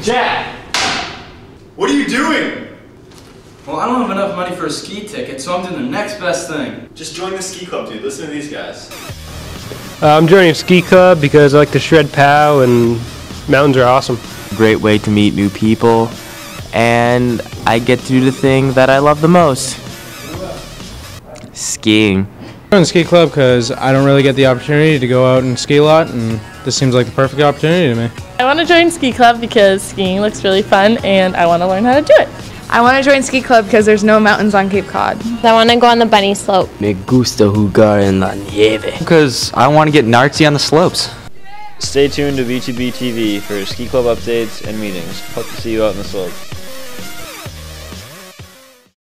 Jack! What are you doing? Well, I don't have enough money for a ski ticket, so I'm doing the next best thing. Just join the ski club, dude. Listen to these guys. I'm joining a ski club because I like to shred pow and mountains are awesome. Great way to meet new people, and I get to do the thing that I love the most. Skiing. I'm in the ski club because I don't really get the opportunity to go out and ski a lot, and this seems like the perfect opportunity to me. I want to join ski club because skiing looks really fun and I want to learn how to do it. I want to join ski club because there's no mountains on Cape Cod. I want to go on the bunny slope. Me gusta jugar en la nieve. Because I want to get nartsy on the slopes. Stay tuned to VTB TV for ski club updates and meetings. Hope to see you out in the slopes.